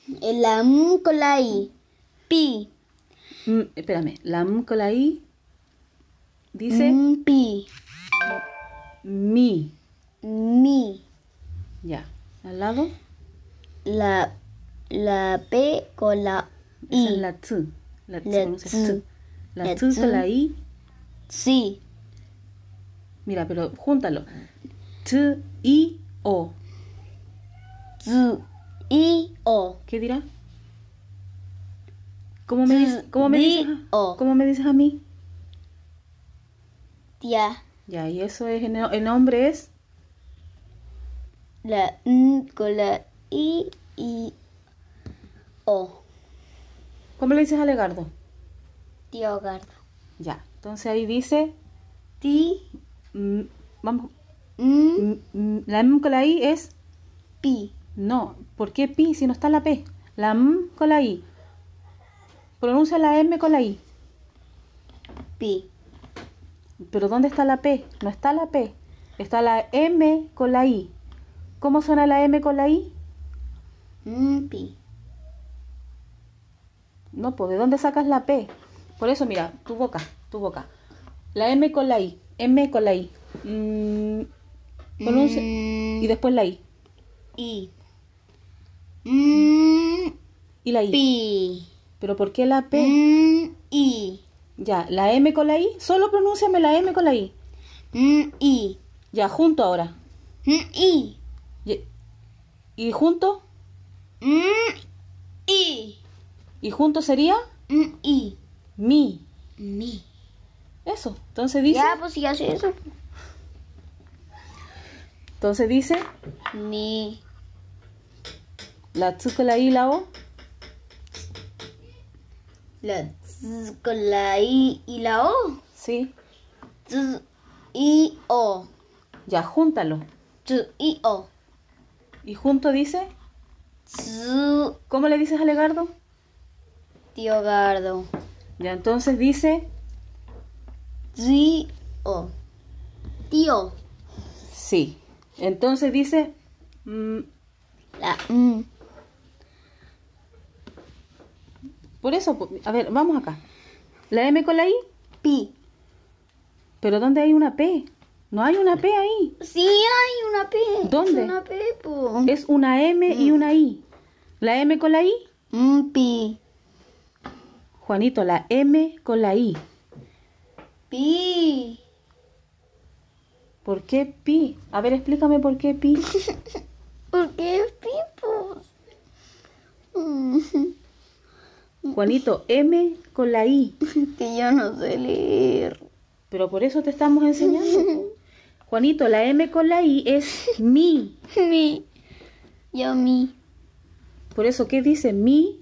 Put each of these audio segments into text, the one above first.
La M con la I. Pi. Espérame, la M con la I dice Pi. mi. Mi. Ya, al lado, La P con la esa es I. la T. La T La se pronuncia T. T. La La T T. con la I. Sí. Mira, pero júntalo. T, I, O. Z. I. O. ¿Qué dirá? ¿Cómo me dices? O. ¿Cómo me dices a mí? Tía. Ya, y eso es, el nombre es La N con la I y O. ¿cómo le dices a Legardo? Tío Gardo. Ya, entonces ahí dice, Ti. vamos, M. la M con la I es, Pi. no, ¿por qué pi si no está la P? La M con la I, pronuncia la M con la I, Pi. pero ¿dónde está la P? No está la P, está la M con la I. ¿Cómo suena la M con la I? Pi. No, pues ¿de dónde sacas la P? Por eso, mira, tu boca. La M con la I, M con la I. Pronuncia. Y después la I. I. Y la I. Pi. ¿Pero por qué la P? I. Ya, la M con la I. Solo pronúnciame la M con la I. I. Ya, junto ahora. I. ¿Y junto? I. ¿Y junto sería? I. Mi. Mi. Eso. Entonces dice. Ya, pues si hace eso. Entonces dice. Mi. La T con la I y la O. La Z con la I y la O. Sí. Z, I, O. Ya, júntalo. Z, I, O. Y junto dice. Z, ¿Cómo le dices a Legardo? tío Gardo. Ya, entonces dice. Z, O. Tío. Sí. Entonces dice. La Por eso, a ver, vamos acá. La M con la I. Pi. ¿Pero dónde hay una P? No hay una P ahí. Sí hay una P. ¿Dónde? Es una P, po. Es una M y una I. ¿La M con la I? Pi. Juanito, la M con la I. Pi. ¿Por qué pi? A ver, explícame por qué pi. ¿Por qué es Pipo? Juanito, M con la I. Que yo no sé leer. Pero por eso te estamos enseñando. Juanito, la M con la I es mi. Mi. Yo mi. Por eso, ¿qué dice? Mi.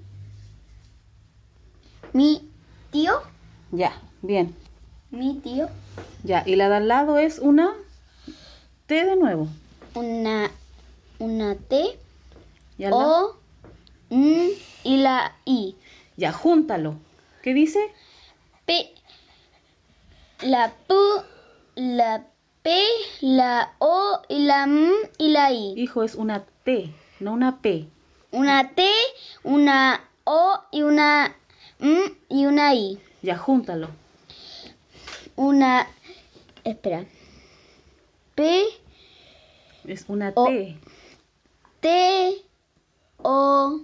Mi tío. Ya, bien. Mi tío. Ya, y la de al lado es una T de nuevo. Una T. Y al lado- O. Y la I. Ya, júntalo. ¿Qué dice? P. La P. La P. La O. Y la M. Y la I. Hijo, es una T, no una P. Una T. Una O. Y una M. Y una I. Ya, júntalo. Una. Espera. P. Es una O. T. T. O.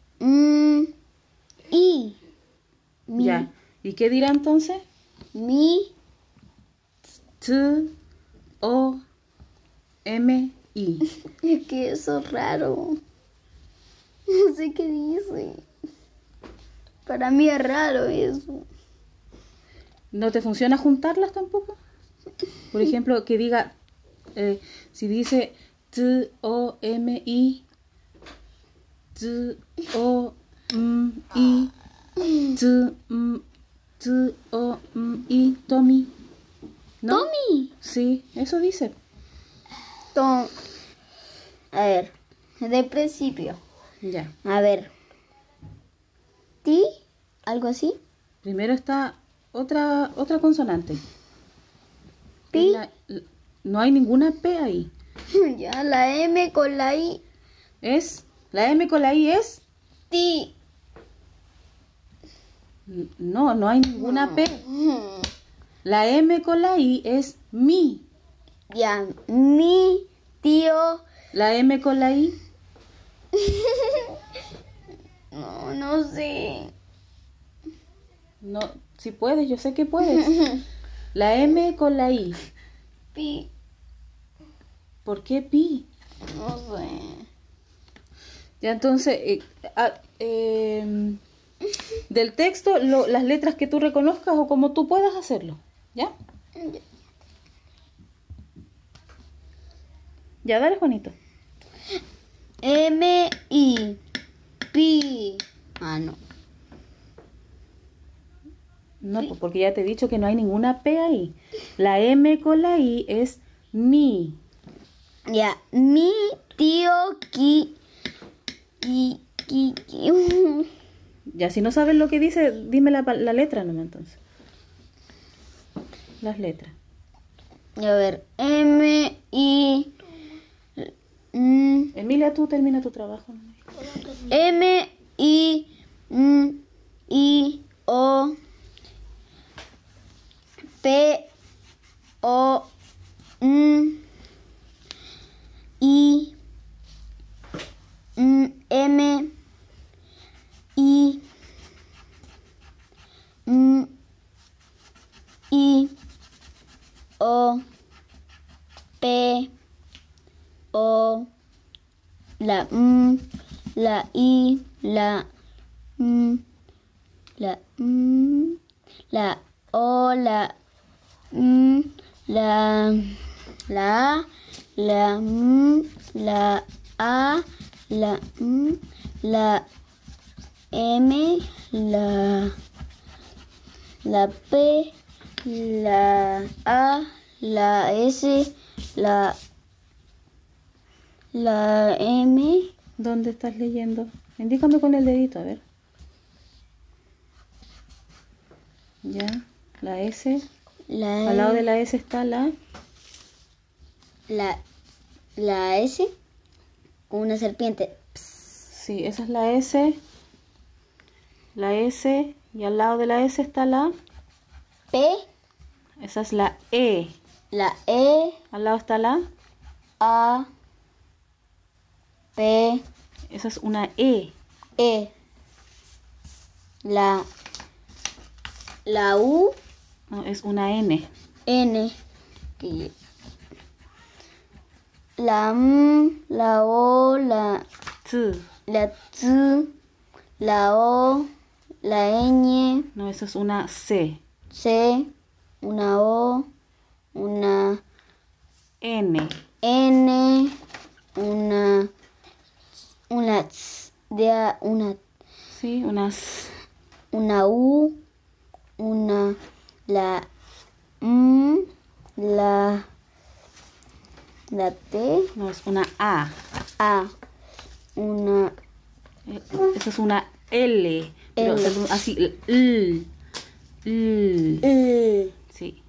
I. Mi. Ya. ¿Y qué dirá entonces? Mi. T, O, M, I. Es que eso es raro. No sé qué dice. Para mí es raro eso. ¿No te funciona juntarlas tampoco? Por ejemplo, que diga, si dice T, O, M, I, T, O, M, I, T, O, M, I, Tommy. ¿No? Tommy. Sí, eso dice. A ver. De principio. Ya. A ver. Ti. Algo así. Primero está otra consonante. Pi. No hay ninguna P ahí. Ya, la M con la I. La M con la I es Ti. No, no hay ninguna P. La M con la I es mi. Ya, mi tío. La M con la I. No, no sé. No, si puedes, yo sé que puedes. La M con la I. Pi. ¿Por qué pi? No sé. Ya entonces, del texto, las letras que tú reconozcas o como tú puedas hacerlo. ¿Ya? Ya, dale, Juanito. M, I. Pi. Ah, no. No, pues porque ya te he dicho que no hay ninguna P ahí. La M con la I es mi. Ya, mi tío ki. Ya, si no sabes lo que dice, dime la letra nomás entonces. Las letras. Y a ver, M, I. Emilia, tú termina tu trabajo. M, I. I, O. P, O. I. M. I. I. O. P. O. La la I, la la la O, la la la la A, la la M, la P, la A, la S, la M, ¿Dónde estás leyendo? Indícame con el dedito, a ver. Ya, la S. la Al lado de la S está la... la S, una serpiente. Sí, esa es la S. La S. Y al lado de la S está la... P, Esa es la E. la E, Al lado está la... A, P, Esa es una E. E, la U, No, es una N. N, la la O, la T. T, la O, la Ñ, No, esa es una C. C, una O, una N. N, una Ts, Sí, una S. una U, una la la T, No, es una A. A, una Esa es una L. Pero L. se pronuncia así. L. L. E, Sí.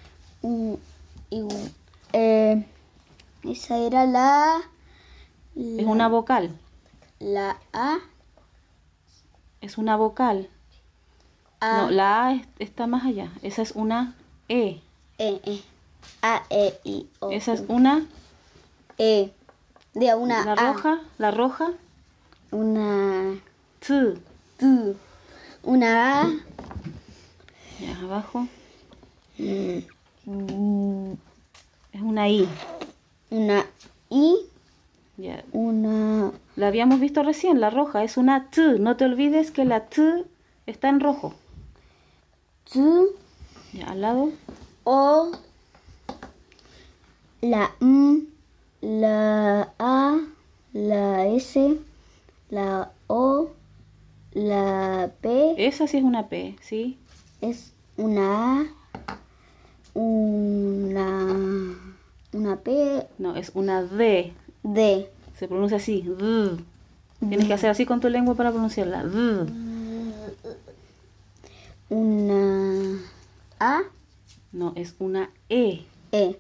esa era la Es una vocal. la A, Es una vocal. A, No, la A está más allá. Esa es una E. A, E, I, O. Esa es una... E, de una La A, roja. La roja. una T. T, una A, Ya, abajo. mm, Es una I. una I, Ya. una La habíamos visto recién, la roja. Es una T. No te olvides que la T está en rojo. T, Ya, al lado. O, la la A, la S, la O, la P, Esa sí es una P, ¿sí? es una A, una P, No, es una D. D, Se pronuncia así. D. Tienes que hacer así con tu lengua para pronunciarla. D. una A, No, es una E. E,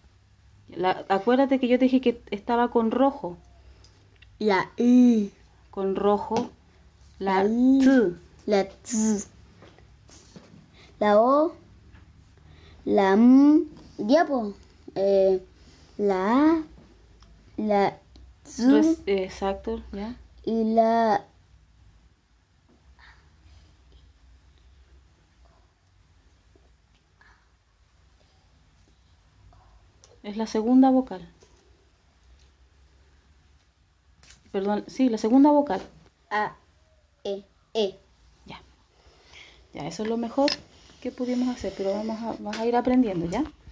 Acuérdate que yo te dije que estaba con rojo. la I, con rojo la Ahí. T. La T. La O. La M. Ya, po. La A. La Z. Exacto, ¿ya? Y la... Es la segunda vocal. Perdón, sí, la segunda vocal. A. E. E. Ya. Ya, eso es lo mejor que pudimos hacer, pero vas a ir aprendiendo, ¿ya?